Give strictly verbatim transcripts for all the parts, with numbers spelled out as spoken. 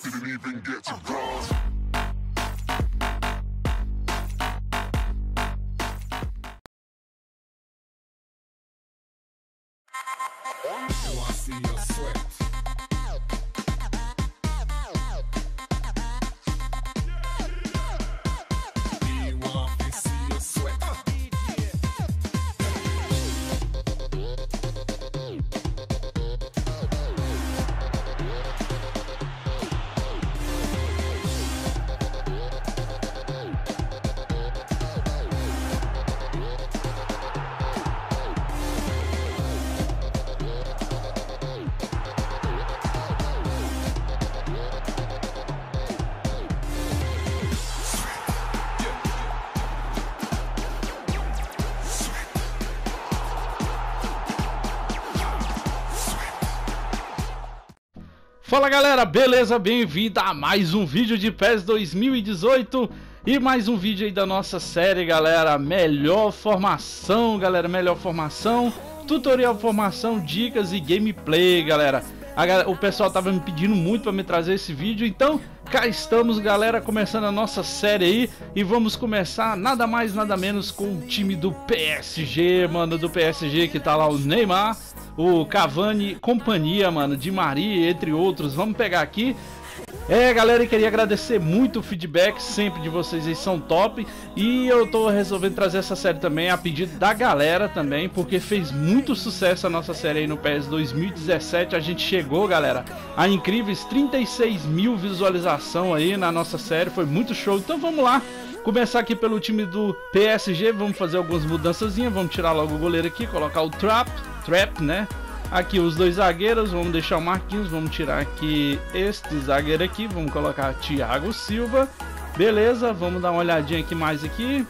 Didn't even get to cross. Oh, I see your sweat. Me want to see your sweat. Fala galera, beleza? Bem-vindo a mais um vídeo de PES dois mil e dezoito e mais um vídeo aí da nossa série, galera. Melhor formação, galera, melhor formação, tutorial formação, dicas e gameplay, galera. A, o pessoal tava me pedindo muito para me trazer esse vídeo, então cá estamos, galera, começando a nossa série aí. E vamos começar nada mais, nada menos com o time do P S G, mano, do P S G, que tá lá o Neymar, o Cavani, companhia, mano, Di Maria, entre outros. Vamos pegar aqui. É, galera, eu queria agradecer muito o feedback sempre de vocês, aí são top. E eu tô resolvendo trazer essa série também a pedido da galera também, porque fez muito sucesso a nossa série aí no PES dois mil e dezessete. A gente chegou, galera, a incríveis trinta e seis mil visualização aí na nossa série, foi muito show. Então vamos lá, começar aqui pelo time do P S G, vamos fazer algumas mudançazinhas. Vamos tirar logo o goleiro aqui, colocar o Trap, Trap, né? Aqui os dois zagueiros, vamos deixar o Marquinhos, vamos tirar aqui este zagueiro aqui, vamos colocar Thiago Silva. Beleza, vamos dar uma olhadinha aqui mais aqui.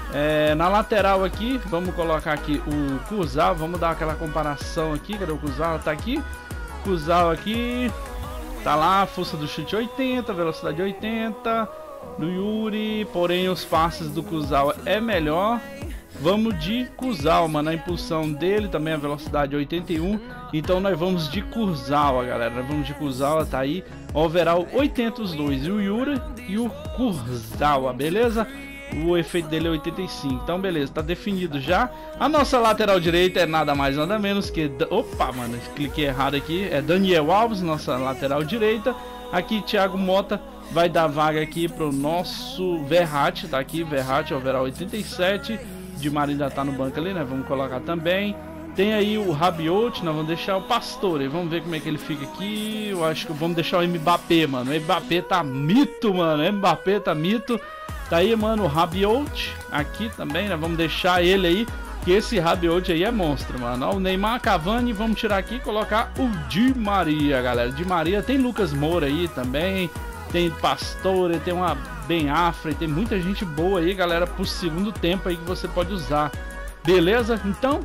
É, na lateral aqui, vamos colocar aqui o Kuzal, vamos dar aquela comparação aqui. Cadê o Kuzal? Tá aqui. Kuzal aqui, tá lá, força do chute oitenta, velocidade oitenta. Do Yuri, porém os passes do Kuzal é melhor. Vamos de Kuzal, mano, a impulsão dele também, a velocidade oitenta e um. Então nós vamos de Kuzal, galera, nós vamos de Kuzal, tá aí, overall oitenta os dois, e o Yuri e o Kuzal, beleza? O efeito dele é oitenta e cinco, então beleza, tá definido já. A nossa lateral direita é nada mais nada menos que... Opa, mano, cliquei errado aqui, é Daniel Alves, nossa lateral direita. Aqui Thiago Mota vai dar vaga aqui pro nosso Verratti, tá aqui, Verratti, overall oitenta e sete. Di Maria ainda tá no banco ali, né? Vamos colocar também. Tem aí o Rabiot, nós vamos deixar o Pastore. Vamos ver como é que ele fica aqui. Eu acho que vamos deixar o Mbappé, mano. O Mbappé tá mito, mano. O Mbappé tá mito. Tá aí, mano, o Rabiot aqui também, né? Vamos deixar ele aí, que esse Rabiot aí é monstro, mano. Ó, o Neymar, Cavani, vamos tirar aqui e colocar o Di Maria, galera. Di Maria, tem Lucas Moura aí também. Tem Pastore, tem uma Ben Afra, tem muita gente boa aí, galera, pro segundo tempo aí que você pode usar. Beleza? Então,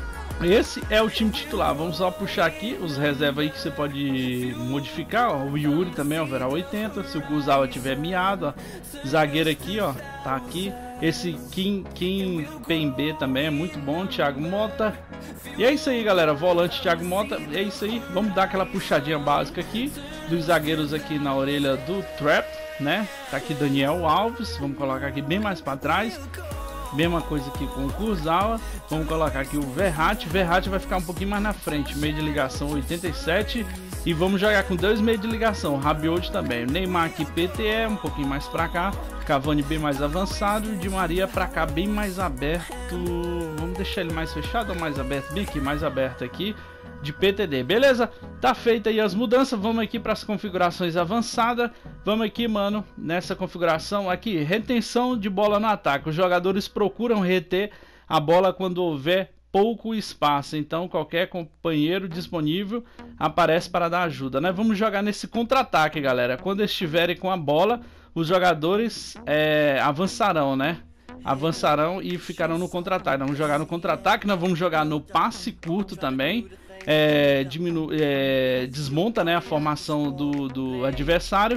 esse é o time titular. Vamos só puxar aqui os reservas aí que você pode modificar, ó. O Yuri também, ó, overall oitenta. Se o Kuzawa tiver miado, ó. Zagueiro aqui, ó, tá aqui. Esse Kim, Kim Pembe também é muito bom. Thiago Mota. E é isso aí, galera. Volante Thiago Mota. É isso aí. Vamos dar aquela puxadinha básica aqui dos zagueiros aqui na orelha do Trap, né? Tá aqui Daniel Alves. Vamos colocar aqui bem mais para trás. Mesma coisa aqui com o Kurzawa. Vamos colocar aqui o Verratti. Verratti vai ficar um pouquinho mais na frente. Meio de ligação oitenta e sete. E vamos jogar com dois meios de ligação. Rabiot também. Neymar aqui P T E, um pouquinho mais pra cá. Cavani bem mais avançado. Di Maria pra cá bem mais aberto. Vamos deixar ele mais fechado ou mais aberto? Bem aqui, mais aberto aqui. De P T D, beleza? Tá feita aí as mudanças. Vamos aqui para as configurações avançadas. Vamos aqui, mano, nessa configuração aqui, retenção de bola no ataque. Os jogadores procuram reter a bola quando houver pouco espaço, então qualquer companheiro disponível aparece para dar ajuda, né? Vamos jogar nesse contra-ataque, galera. Quando estiverem com a bola, os jogadores é, avançarão, né? Avançarão e ficarão no contra-ataque. Vamos jogar no contra-ataque, nós vamos jogar no passe curto também. É, diminu é, desmonta, né, a formação do, do adversário.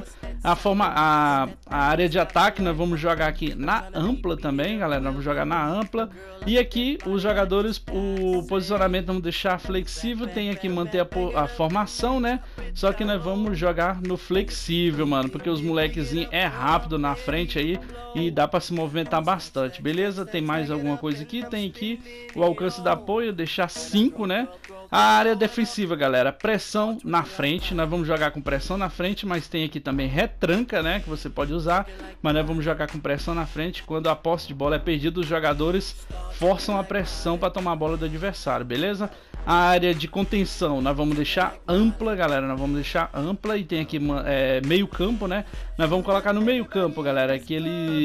A, forma, a, a área de ataque nós vamos jogar aqui na ampla também, galera. Nós vamos jogar na ampla. E aqui os jogadores, o posicionamento vamos deixar flexível. Tem aqui manter a, a formação, né? Só que nós vamos jogar no flexível, mano. Porque os molequezinhos é rápido na frente aí e dá pra se movimentar bastante, beleza? Tem mais alguma coisa aqui? Tem aqui o alcance da apoio, deixar cinco, né? A área defensiva, galera, pressão na frente. Nós vamos jogar com pressão na frente, mas tem aqui também retranca, né? Que você pode usar, mas nós vamos jogar com pressão na frente. Quando a posse de bola é perdida, os jogadores forçam a pressão para tomar a bola do adversário, beleza? A área de contenção nós vamos deixar ampla, galera. Nós vamos deixar ampla e tem aqui é, meio campo, né? Nós vamos colocar no meio campo, galera, que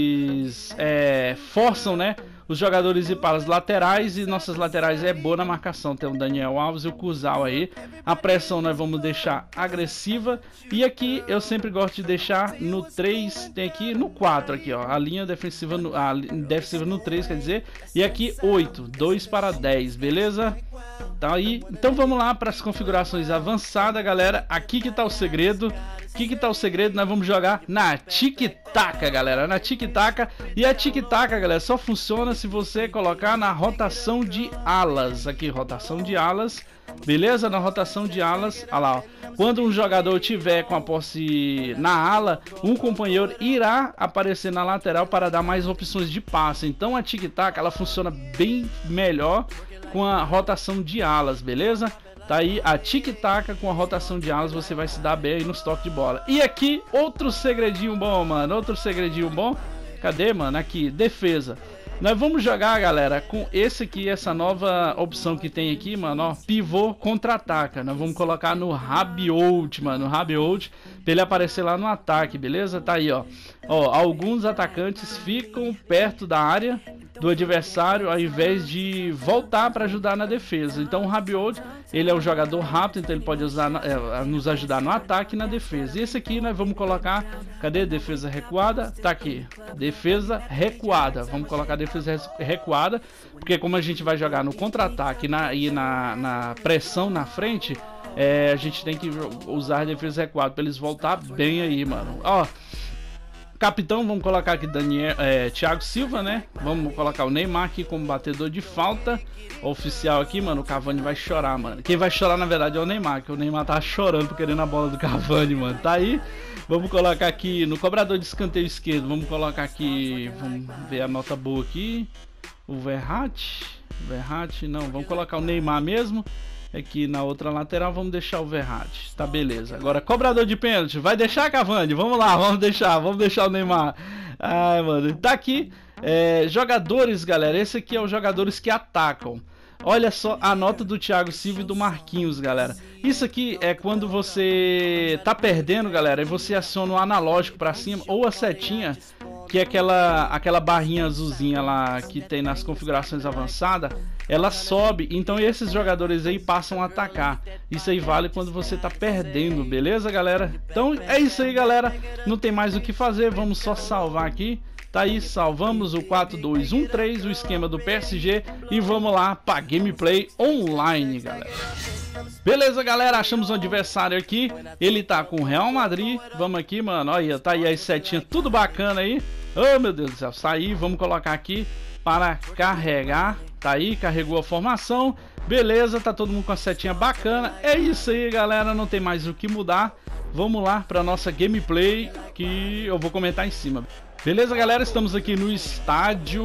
eles é, forçam, né? Os jogadores ir para as laterais e nossas laterais é boa na marcação. Tem o Daniel Alves e o Cusal aí. A pressão nós vamos deixar agressiva. E aqui eu sempre gosto de deixar no três, tem aqui no quatro aqui, ó. A linha defensiva no, a defensiva no três, quer dizer. E aqui oito, dois para dez, beleza? Tá aí. Então vamos lá para as configurações avançadas, galera. Aqui que tá o segredo. Aqui que tá o segredo, nós vamos jogar na tic-tac, galera, na tic-tac. E a tic-tac, galera, só funciona se você colocar na rotação de alas. Aqui, rotação de alas, beleza? Na rotação de alas, olha lá, ó. Quando um jogador tiver com a posse na ala, um companheiro irá aparecer na lateral para dar mais opções de passe. Então a tic-tac, ela funciona bem melhor com a rotação de alas, beleza? Tá aí a tic-tac com a rotação de alas, você vai se dar bem aí nos toques de bola. E aqui, outro segredinho bom, mano, outro segredinho bom. Cadê, mano? Aqui, defesa. Nós vamos jogar, galera, com esse aqui, essa nova opção que tem aqui, mano, ó, pivô contra-ataca. Nós vamos colocar no Rabiot, mano, no Rabiot, pra ele aparecer lá no ataque, beleza? Tá aí, ó. Ó, alguns atacantes ficam perto da área do adversário ao invés de voltar para ajudar na defesa. Então o Rabiot, ele é um jogador rápido, então ele pode usar, é, nos ajudar no ataque e na defesa. E esse aqui nós vamos colocar, cadê? Defesa recuada, tá aqui, defesa recuada. Vamos colocar defesa recuada, porque como a gente vai jogar no contra-ataque na, e na, na pressão na frente, é, a gente tem que usar a defesa recuada para eles voltar bem aí, mano. Ó, capitão, vamos colocar aqui Daniel, é, Thiago Silva, né? Vamos colocar o Neymar aqui como batedor de falta. Oficial aqui, mano, o Cavani vai chorar, mano. Quem vai chorar, na verdade, é o Neymar, que o Neymar tá chorando por querendo a bola do Cavani, mano. Tá aí. Vamos colocar aqui no cobrador de escanteio esquerdo. Vamos colocar aqui, vamos ver a nota boa aqui. O Verratti. Verratti, não, vamos colocar o Neymar mesmo. Aqui na outra lateral vamos deixar o Verratti, tá, beleza. Agora cobrador de pênalti, vai deixar, Cavani? Vamos lá, vamos deixar, vamos deixar o Neymar. Ai, mano, tá aqui, é, jogadores, galera, esse aqui é os jogadores que atacam. Olha só a nota do Thiago Silva e do Marquinhos, galera. Isso aqui é quando você tá perdendo, galera, e você aciona o analógico pra cima ou a setinha, que é aquela, aquela barrinha azulzinha lá que tem nas configurações avançadas, ela sobe, então esses jogadores aí passam a atacar. Isso aí vale quando você tá perdendo, beleza, galera? Então é isso aí, galera, não tem mais o que fazer, vamos só salvar aqui. Tá aí, salvamos o quatro dois um três, o esquema do P S G, e vamos lá pra gameplay online, galera. Beleza, galera, achamos um adversário aqui, ele tá com o Real Madrid. Vamos aqui, mano, olha, tá aí as setinhas, tudo bacana aí. Oh, meu Deus do céu, sair, vamos colocar aqui para carregar. Tá aí, carregou a formação. Beleza, tá todo mundo com a setinha bacana. É isso aí, galera, não tem mais o que mudar. Vamos lá para nossa gameplay, que eu vou comentar em cima. Beleza, galera, estamos aqui no estádio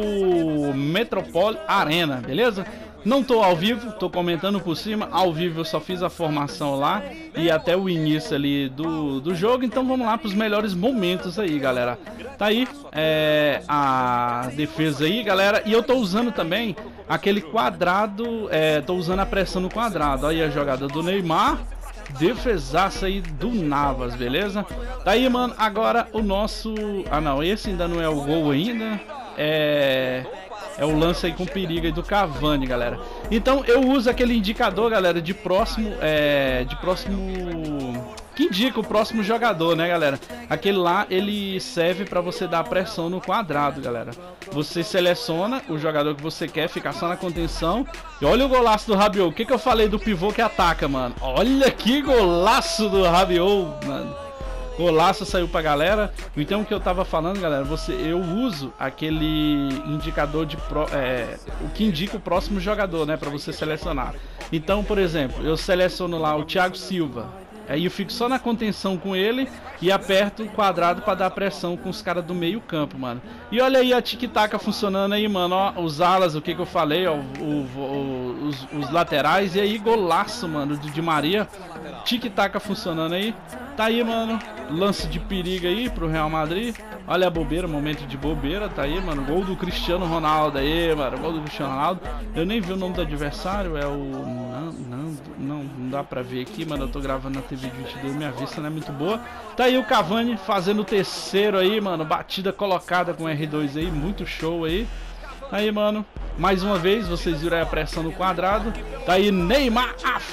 Metropole Arena, beleza? Não tô ao vivo, tô comentando por cima. Ao vivo eu só fiz a formação lá e até o início ali do, do jogo. Então vamos lá para os melhores momentos aí, galera. Tá aí é, a defesa aí, galera. E eu tô usando também aquele quadrado, é, tô usando a pressão no quadrado. Aí a jogada do Neymar. Defesaça aí do Navas, beleza? Tá aí, mano, agora o nosso... Ah, não, esse ainda não é o gol ainda. É... É o lance aí com perigo aí do Cavani, galera. Então eu uso aquele indicador, galera, de próximo... É... De próximo... Que indica o próximo jogador, né, galera? Aquele lá, ele serve pra você dar pressão no quadrado, galera. Você seleciona o jogador que você quer, ficar só na contenção. E olha o golaço do Rabiot. O que que eu falei do pivô que ataca, mano? Olha que golaço do Rabiot, mano. Golaço saiu pra galera. Então o que eu tava falando, galera, você, eu uso aquele indicador de pro, é, o que indica o próximo jogador, né, pra você selecionar. Então, por exemplo, eu seleciono lá o Thiago Silva. Aí eu fico só na contenção com ele e aperto o quadrado pra dar pressão com os caras do meio campo, mano. E olha aí a tic-tac funcionando aí, mano. Ó, os alas, o que que eu falei, ó, o, o, os, os laterais. E aí, golaço, mano, de Di Maria. Tic-tac funcionando aí. Tá aí, mano. Lance de perigo aí pro Real Madrid. Olha a bobeira, momento de bobeira. Tá aí, mano. Gol do Cristiano Ronaldo aí, mano. Gol do Cristiano Ronaldo. Eu nem vi o nome do adversário. É o... Não, não, não, não dá pra ver aqui, mano. Eu tô gravando na T V vinte e dois. Minha vista não é muito boa. Tá aí o Cavani fazendo o terceiro aí, mano. Batida colocada com R dois aí. Muito show aí. Aí, mano, mais uma vez, vocês viram aí a pressão no quadrado. Tá aí, Neymar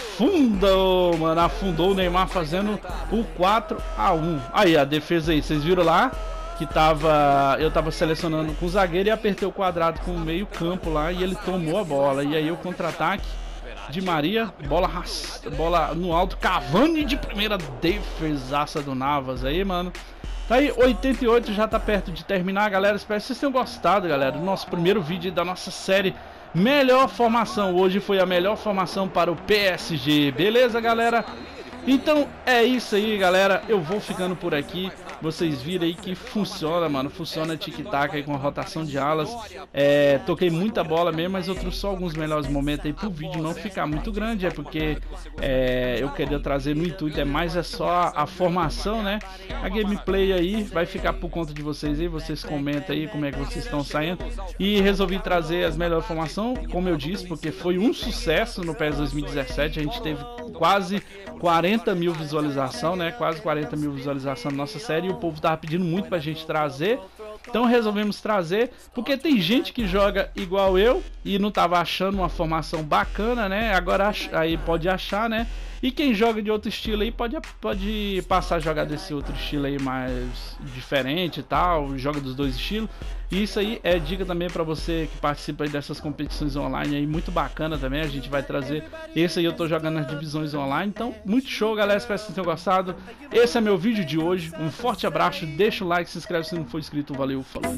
afundou, mano. Afundou o Neymar fazendo o quatro a um. Aí, a defesa aí, vocês viram lá que tava, eu tava selecionando com o zagueiro e apertei o quadrado com o meio campo lá e ele tomou a bola. E aí o contra-ataque, Di Maria, bola, bola no alto, Cavani de primeira, defesaça do Navas aí, mano. Tá aí, oitenta e oito, já tá perto de terminar, galera. Espero que vocês tenham gostado, galera, do nosso primeiro vídeo da nossa série Melhor Formação. Hoje foi a melhor formação para o P S G, beleza, galera? Então é isso aí, galera. Eu vou ficando por aqui. Vocês viram aí que funciona, mano. Funciona tic-tac aí com a rotação de alas. É, toquei muita bola mesmo, mas eu trouxe só alguns melhores momentos aí pro vídeo não ficar muito grande. É porque é, eu queria trazer no intuito, é mais é só a, a formação, né? A gameplay aí vai ficar por conta de vocês aí. Vocês comentam aí como é que vocês estão saindo. E resolvi trazer as melhores formações, como eu disse, porque foi um sucesso no P E S dois mil e dezessete. A gente teve quase quarenta mil visualizações, né? Quase quarenta mil visualizações na nossa série. E o povo tava pedindo muito pra gente trazer. Então resolvemos trazer, porque tem gente que joga igual eu e não tava achando uma formação bacana, né? Agora aí pode achar, né? E quem joga de outro estilo aí pode, pode passar a jogar desse outro estilo aí mais diferente e tal, joga dos dois estilos. E isso aí é dica também para você que participa aí dessas competições online aí, muito bacana também. A gente vai trazer esse aí, eu tô jogando nas divisões online, então muito show, galera. Espero que vocês tenham gostado. Esse é meu vídeo de hoje, um forte abraço, deixa o like, se inscreve se não for inscrito, valeu, falou.